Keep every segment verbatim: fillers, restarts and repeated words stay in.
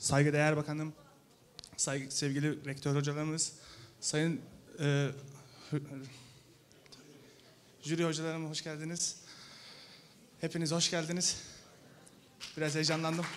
saygıdeğer bakanım, saygı, sevgili rektör hocalarımız, sayın e, jüri hocalarım hoş geldiniz. Hepiniz hoş geldiniz. Biraz heyecanlandım.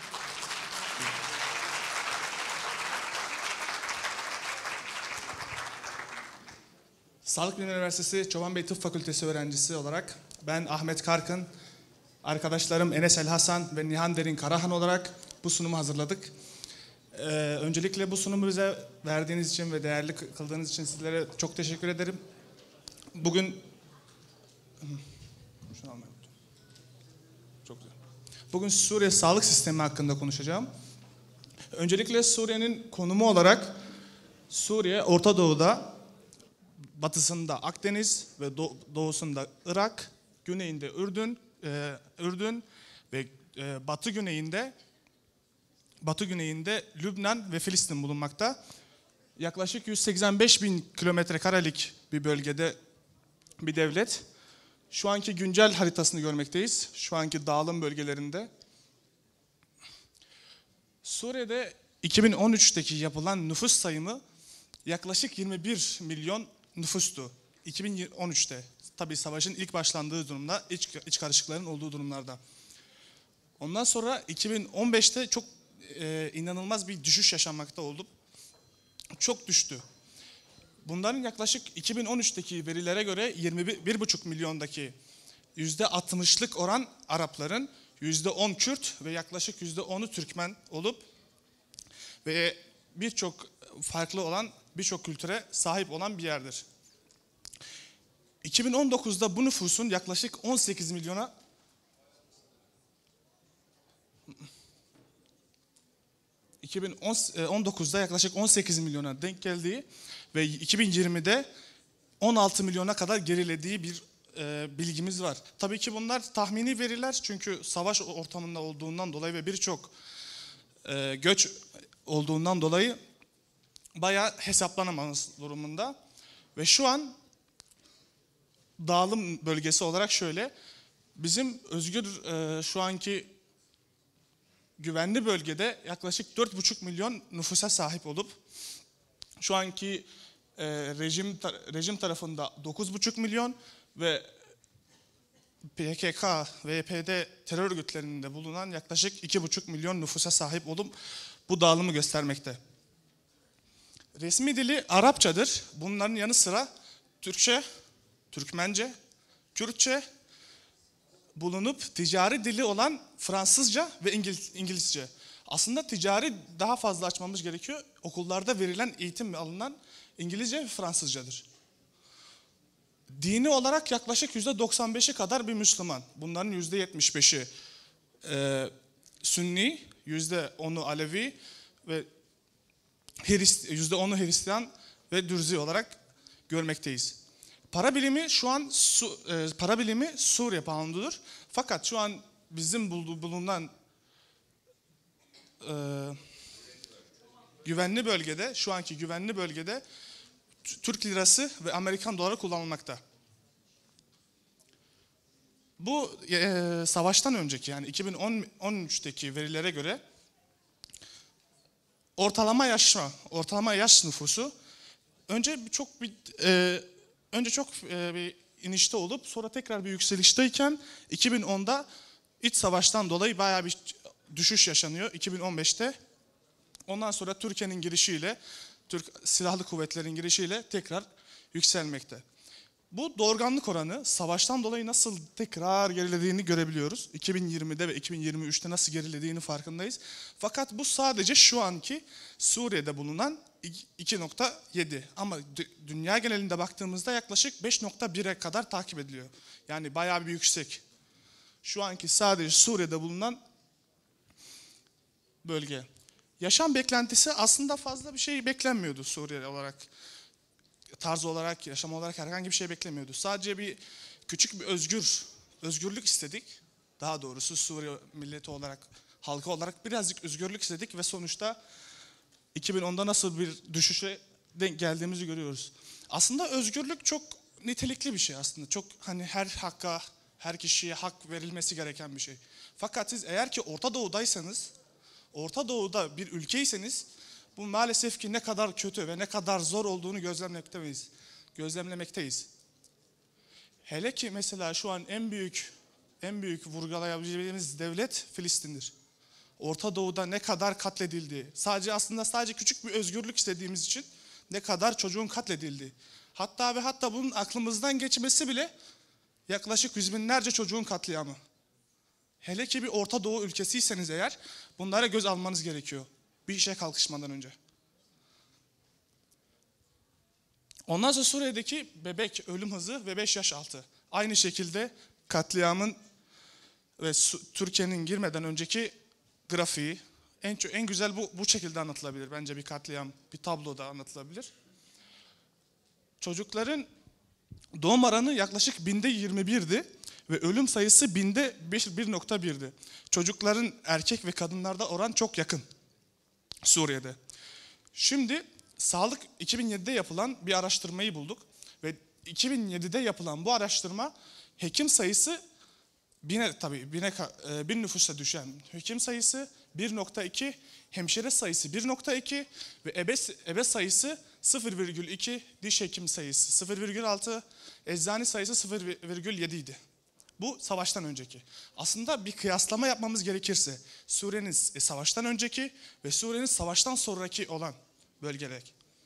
Sağlık Bilimleri Üniversitesi Çobanbey Tıp Fakültesi öğrencisi olarak ben Ahmet Karkın, arkadaşlarım Enes El Hasan ve Nihan Derin Karahan olarak bu sunumu hazırladık. Ee, öncelikle bu sunumu bize verdiğiniz için ve değerli kıldığınız için sizlere çok teşekkür ederim. Bugün şunu almayı unuttum. Çok güzel. Bugün Suriye sağlık sistemi hakkında konuşacağım. Öncelikle Suriye'nin konumu olarak Suriye Orta Doğu'da, batısında Akdeniz ve doğusunda Irak, güneyinde Ürdün, e, Ürdün ve e, batı güneyinde batı güneyinde Lübnan ve Filistin bulunmakta. Yaklaşık yüz seksen beş bin kilometre karelik bir bölgede bir devlet. Şu anki güncel haritasını görmekteyiz. Şu anki dağılım bölgelerinde. Suriye'de iki bin on üçteki yapılan nüfus sayımı yaklaşık yirmi bir milyon nüfustu. iki bin on üçte. Tabii savaşın ilk başlandığı durumda, iç, iç karışıkların olduğu durumlarda. Ondan sonra iki bin on beşte çok e, inanılmaz bir düşüş yaşanmakta oldu. Çok düştü. Bunların yaklaşık iki bin on üçteki verilere göre yirmi bir buçuk milyondaki yüzde altmışlık oran Arapların, yüzde on Kürt ve yaklaşık yüzde onu Türkmen olup ve birçok farklı olan birçok kültüre sahip olan bir yerdir. iki bin on dokuzda bu nüfusun yaklaşık on sekiz milyona iki bin on dokuzda yaklaşık on sekiz milyona denk geldiği ve iki bin yirmide on altı milyona kadar gerilediği bir e, bilgimiz var. Tabii ki bunlar tahmini veriler çünkü savaş ortamında olduğundan dolayı ve birçok e, göç olduğundan dolayı bayağı hesaplanamaz durumunda. Ve şu an dağılım bölgesi olarak şöyle, bizim özgür e, şu anki güvenli bölgede yaklaşık dört buçuk milyon nüfusa sahip olup şu anki e, rejim rejim tarafında dokuz buçuk milyon ve P K K ve Y P G terör örgütlerinde bulunan yaklaşık iki buçuk milyon nüfusa sahip olup bu dağılımı göstermekte. Resmi dili Arapçadır. Bunların yanı sıra Türkçe, Türkmence, Kürtçe bulunup ticari dili olan Fransızca ve İngiliz, İngilizce. Aslında ticari daha fazla açmamız gerekiyor. Okullarda verilen eğitim alınan İngilizce ve Fransızcadır. Dini olarak yaklaşık yüzde doksan beşi kadar bir Müslüman. Bunların yüzde yetmiş beşi e, Sünni, yüzde onu Alevi ve yüzde onu Hristiyan ve Dürzi olarak görmekteyiz. Para birimi şu an Su, e, para birimi Suriye poundudur. Fakat şu an bizim bulunan e, güvenli bölgede, şu anki güvenli bölgede Türk lirası ve Amerikan doları kullanılmakta. Bu e, savaştan önceki yani iki bin on üçteki verilere göre ortalama yaşma, ortalama yaş nüfusu önce çok bir e, önce çok e, bir inişte olup sonra tekrar bir yükselişteyken iki bin onda iç savaştan dolayı bayağı bir düşüş yaşanıyor iki bin on beşte. Ondan sonra Türkiye'nin girişiyle, Türk Silahlı Kuvvetleri'nin girişiyle tekrar yükselmekte. Bu doğurganlık oranı savaştan dolayı nasıl tekrar gerilediğini görebiliyoruz. iki bin yirmide ve iki bin yirmi üçte nasıl gerilediğini farkındayız. Fakat bu sadece şu anki Suriye'de bulunan iki nokta yedi. Ama dünya genelinde baktığımızda yaklaşık beş nokta bire kadar takip ediliyor. Yani bayağı bir yüksek. Şu anki sadece Suriye'de bulunan bölge. Yaşam beklentisi aslında fazla bir şey beklenmiyordu Suriye olarak. Tarz olarak, yaşam olarak herhangi bir şey beklemiyordu. Sadece bir küçük bir özgür, özgürlük istedik. Daha doğrusu Suriye milleti olarak, halkı olarak birazcık özgürlük istedik ve sonuçta iki bin onda nasıl bir düşüşe denk geldiğimizi görüyoruz. Aslında özgürlük çok nitelikli bir şey aslında. Çok hani her hakka, her kişiye hak verilmesi gereken bir şey. Fakat siz eğer ki Orta Doğu'daysanız, Orta Doğu'da bir ülkeyseniz bu maalesef ki ne kadar kötü ve ne kadar zor olduğunu gözlemlemekteyiz. Gözlemlemekteyiz. Hele ki mesela şu an en büyük en büyük vurgulayabileceğimiz devlet Filistin'dir. Orta Doğu'da ne kadar katledildi. Sadece aslında sadece küçük bir özgürlük istediğimiz için ne kadar çocuğun katledildi. Hatta ve hatta bunun aklımızdan geçmesi bile yaklaşık yüz binlerce çocuğun katliamı. Hele ki bir Orta Doğu ülkesiyseniz eğer bunlara göz almanız gerekiyor. Bir işe kalkışmadan önce. Ondan sonra Suriye'deki bebek ölüm hızı ve beş yaş altı. Aynı şekilde katliamın ve Türkiye'nin girmeden önceki grafiği en en güzel bu bu şekilde anlatılabilir. Bence bir katliam bir tabloda anlatılabilir. Çocukların doğum oranı yaklaşık binde yirmi birdi ve ölüm sayısı binde bir nokta birdi. Çocukların erkek ve kadınlarda oran çok yakın Suriye'de. Şimdi sağlık iki bin yedide yapılan bir araştırmayı bulduk ve iki bin yedide yapılan bu araştırma hekim sayısı bine tabii bine bin nüfusa düşen hekim sayısı bir nokta iki, hemşire sayısı bir nokta iki ve ebe, ebe sayısı sıfır virgül iki, diş hekim sayısı sıfır virgül altı, eczane sayısı sıfır virgül yedi idi. Bu savaştan önceki. Aslında bir kıyaslama yapmamız gerekirse Suriye'nin savaştan önceki ve Suriye'nin savaştan sonraki olan bölgeler.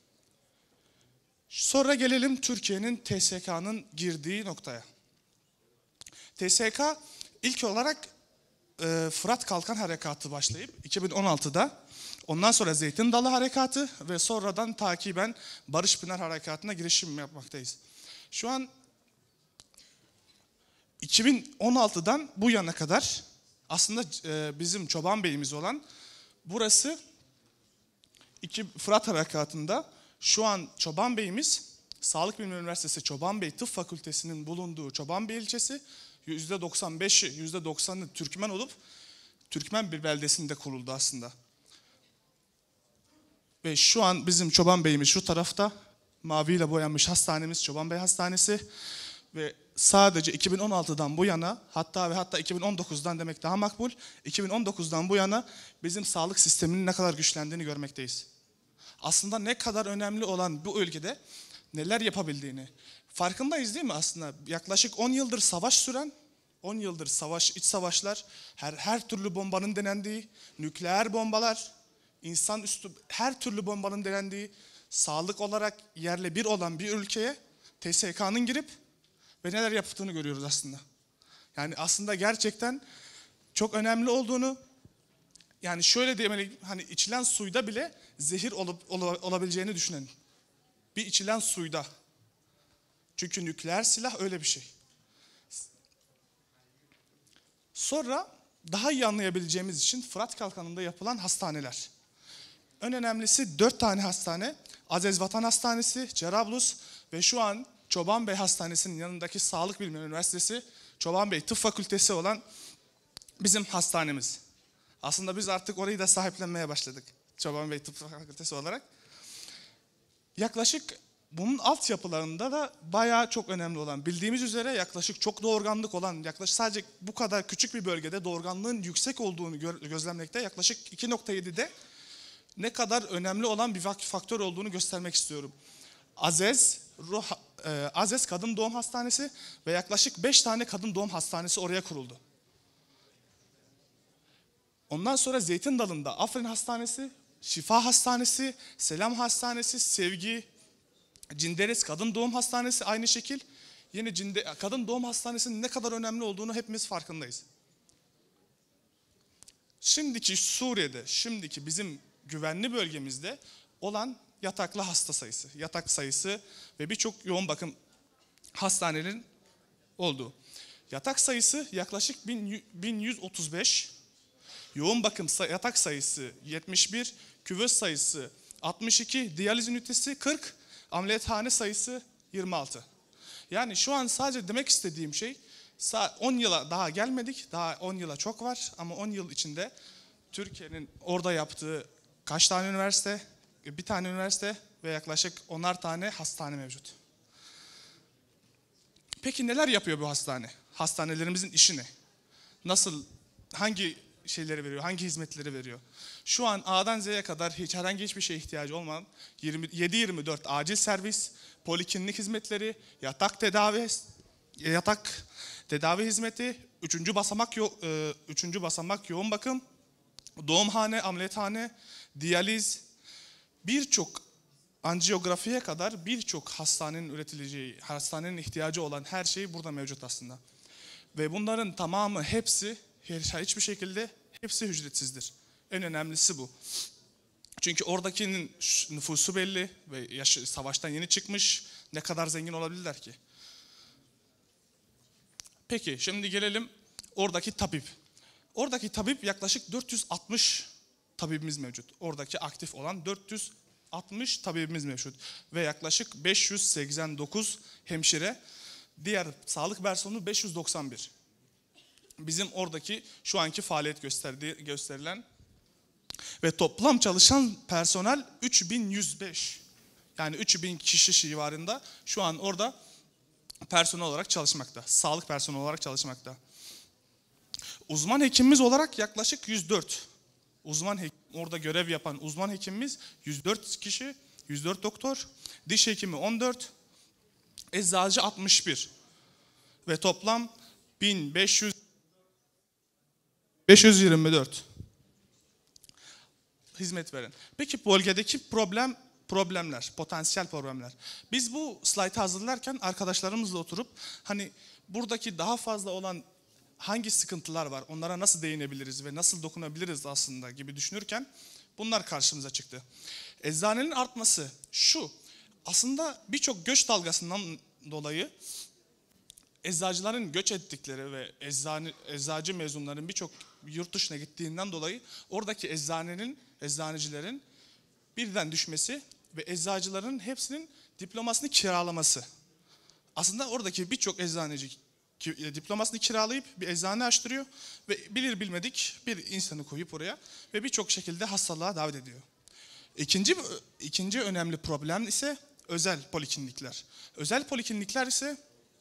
Sonra gelelim Türkiye'nin T S K'nın girdiği noktaya. T S K ilk olarak e, Fırat Kalkan Harekatı başlayıp iki bin on altıda, ondan sonra Zeytin Dalı Harekatı ve sonradan takiben Barış Pınar Harekatı'na girişim yapmaktayız. Şu an iki bin on altıdan bu yana kadar aslında e, bizim Çoban Bey'imiz olan burası iki Fırat Harekatı'nda şu an Çoban Bey'imiz Sağlık Bilimleri Üniversitesi Çoban Bey Tıp Fakültesi'nin bulunduğu Çoban Bey ilçesi yüzde doksan beşi, yüzde doksanı Türkmen olup Türkmen bir beldesinde kuruldu aslında. Ve şu an bizim Çoban Bey'imiz şu tarafta maviyle boyanmış hastanemiz Çoban Bey Hastanesi ve sadece iki bin on altıdan bu yana hatta ve hatta iki bin on dokuzdan demek daha makbul, iki bin on dokuzdan bu yana bizim sağlık sisteminin ne kadar güçlendiğini görmekteyiz. Aslında ne kadar önemli olan bu ülkede neler yapabildiğini farkındayız değil mi aslında? Yaklaşık on yıldır savaş süren, on yıldır savaş, iç savaşlar, her her türlü bombanın denendiği, nükleer bombalar, insanüstü her türlü bombanın denendiği, sağlık olarak yerle bir olan bir ülkeye T S K'nın girip ve neler yaptığını görüyoruz aslında. Yani aslında gerçekten çok önemli olduğunu, yani şöyle diyelim, hani içilen suyda bile zehir olup olabileceğini düşünün. Bir içilen suyda. Çünkü nükleer silah öyle bir şey. Sonra daha iyi anlayabileceğimiz için Fırat Kalkanı'nda yapılan hastaneler. En önemlisi dört tane hastane. Aziz Vatan Hastanesi, Cerablus ve şu an Çoban Bey Hastanesi'nin yanındaki Sağlık Bilimleri Üniversitesi, Çoban Bey Tıp Fakültesi olan bizim hastanemiz. Aslında biz artık orayı da sahiplenmeye başladık. Çoban Bey Tıp Fakültesi olarak. Yaklaşık bunun altyapılarında da bayağı çok önemli olan, bildiğimiz üzere yaklaşık çok doğurganlık olan, yaklaşık sadece bu kadar küçük bir bölgede doğurganlığın yüksek olduğunu gözlemekte, yaklaşık iki nokta yedide ne kadar önemli olan bir faktör olduğunu göstermek istiyorum. Azez, Ruh, e, Azez Kadın Doğum Hastanesi ve yaklaşık beş tane kadın doğum hastanesi oraya kuruldu. Ondan sonra Zeytin Dalı'nda Afrin Hastanesi, Şifa Hastanesi, Selam Hastanesi, Sevgi, Cinderes Kadın Doğum Hastanesi aynı şekil. Yine Cinde, Kadın Doğum Hastanesi'nin ne kadar önemli olduğunu hepimiz farkındayız. Şimdiki Suriye'de, şimdiki bizim güvenli bölgemizde olan yataklı hasta sayısı, yatak sayısı ve birçok yoğun bakım hastanelerinin olduğu. Yatak sayısı yaklaşık bin yüz otuz beş, yoğun bakım yatak sayısı yetmiş bir, küvöz sayısı altmış iki, diyaliz ünitesi kırk, ameliyathane sayısı yirmi altı. Yani şu an sadece demek istediğim şey, on yıla daha gelmedik, daha on yıla çok var ama on yıl içinde Türkiye'nin orada yaptığı kaç tane üniversite, bir tane üniversite ve yaklaşık onar tane hastane mevcut. Peki neler yapıyor bu hastane? Hastanelerimizin işi ne? Nasıl, hangi şeyleri veriyor, hangi hizmetleri veriyor. Şu an A'dan Z'ye kadar hiç herhangi hiçbir şeye ihtiyacı olmayan yedi yirmi dört acil servis, poliklinik hizmetleri, yatak tedavi, yatak tedavi hizmeti, üçüncü basamak yo, e, üçüncü basamak yoğun bakım, doğumhane, ameliyathane, diyaliz, birçok anjiyografiye kadar birçok hastanenin üretileceği, hastanenin ihtiyacı olan her şey burada mevcut aslında. Ve bunların tamamı hepsi hiçbir şekilde hepsi ücretsizdir. En önemlisi bu. Çünkü oradakinin nüfusu belli ve yaşı, savaştan yeni çıkmış. Ne kadar zengin olabilirler ki? Peki şimdi gelelim oradaki tabip. Oradaki tabip yaklaşık dört yüz altmış tabibimiz mevcut. Oradaki aktif olan dört yüz altmış tabibimiz mevcut. Ve yaklaşık beş yüz seksen dokuz hemşire, diğer sağlık personeli beş yüz doksan bir. Bizim oradaki şu anki faaliyet gösterdiği, gösterilen ve toplam çalışan personel üç bin yüz beş. Yani üç bin kişi civarında şu an orada personel olarak çalışmakta. Sağlık personeli olarak çalışmakta. Uzman hekimimiz olarak yaklaşık yüz dört. Uzman hekim, orada görev yapan uzman hekimimiz yüz dört kişi, yüz dört doktor, diş hekimi on dört, eczacı altmış bir ve toplam bin beş yüz beş yüz yirmi dört hizmet veren. Peki bölgedeki problem problemler, potansiyel problemler. Biz bu slaytı hazırlarken arkadaşlarımızla oturup hani buradaki daha fazla olan hangi sıkıntılar var, onlara nasıl değinebiliriz ve nasıl dokunabiliriz aslında gibi düşünürken bunlar karşımıza çıktı. Eczanenin artması şu, aslında birçok göç dalgasından dolayı eczacıların göç ettikleri ve eczane, eczacı mezunlarının birçok yurt dışına gittiğinden dolayı oradaki eczanenin, eczanecilerin birden düşmesi ve eczacıların hepsinin diplomasını kiralaması. Aslında oradaki birçok eczaneci diplomasını kiralayıp bir eczane açtırıyor ve bilir bilmedik bir insanı koyup oraya ve birçok şekilde hastalığa davet ediyor. İkinci, ikinci önemli problem ise özel poliklinikler. Özel poliklinikler ise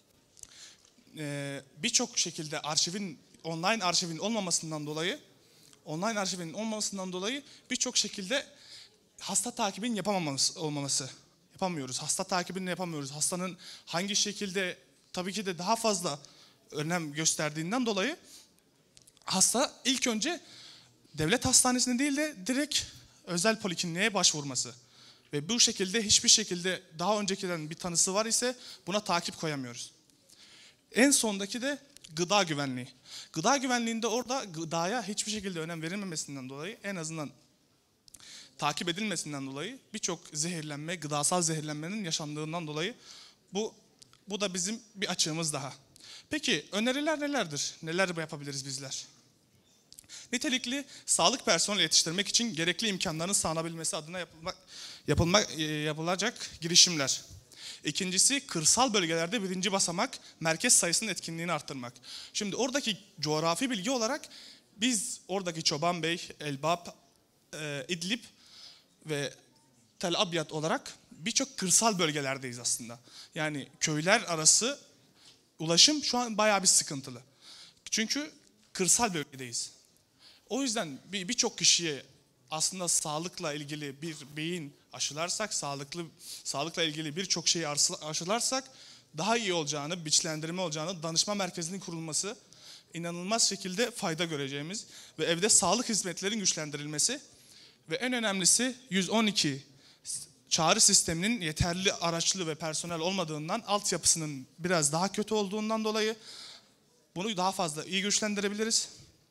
e, birçok şekilde arşivin, online arşivin olmamasından dolayı, online arşivin olmamasından dolayı birçok şekilde hasta takibinin yapamaması, olmaması. Yapamıyoruz. Hasta takibini yapamıyoruz. Hastanın hangi şekilde, tabii ki de daha fazla önem gösterdiğinden dolayı hasta ilk önce devlet hastanesine değil de direkt özel polikliniğe başvurması. Ve bu şekilde hiçbir şekilde daha öncekiden bir tanısı var ise buna takip koyamıyoruz. En sondaki de gıda güvenliği. Gıda güvenliğinde orada gıdaya hiçbir şekilde önem verilmemesinden dolayı, en azından takip edilmesinden dolayı birçok zehirlenme, gıdasal zehirlenmenin yaşandığından dolayı bu bu da bizim bir açığımız daha. Peki öneriler nelerdir? Neler yapabiliriz bizler? Nitelikli sağlık personeli yetiştirmek için gerekli imkanların sağlanabilmesi adına yapılmak, yapılmak, yapılacak girişimler. İkincisi, kırsal bölgelerde birinci basamak merkez sayısının etkinliğini arttırmak. Şimdi oradaki coğrafi bilgi olarak biz oradaki Çobanbey, Elbap, e, İdlib ve Tel Abyad olarak birçok kırsal bölgelerdeyiz aslında. Yani köyler arası ulaşım şu an bayağı bir sıkıntılı. Çünkü kırsal bölgedeyiz. O yüzden birçok kişiye aslında sağlıkla ilgili bir beyin aşılarsak, sağlıklı sağlıkla ilgili birçok şeyi aşılarsak daha iyi olacağını, biçlendirme olacağını, danışma merkezinin kurulması, inanılmaz şekilde fayda göreceğimiz ve evde sağlık hizmetlerinin güçlendirilmesi ve en önemlisi yüz on iki çağrı sisteminin yeterli araçlı ve personel olmadığından, altyapısının biraz daha kötü olduğundan dolayı bunu daha fazla iyi güçlendirebiliriz.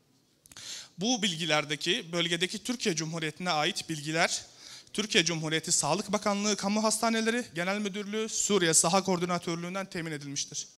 Bu bilgilerdeki bölgedeki Türkiye Cumhuriyeti'ne ait bilgiler, Türkiye Cumhuriyeti Sağlık Bakanlığı Kamu Hastaneleri Genel Müdürlüğü Suriye Saha Koordinatörlüğü'nden temin edilmiştir.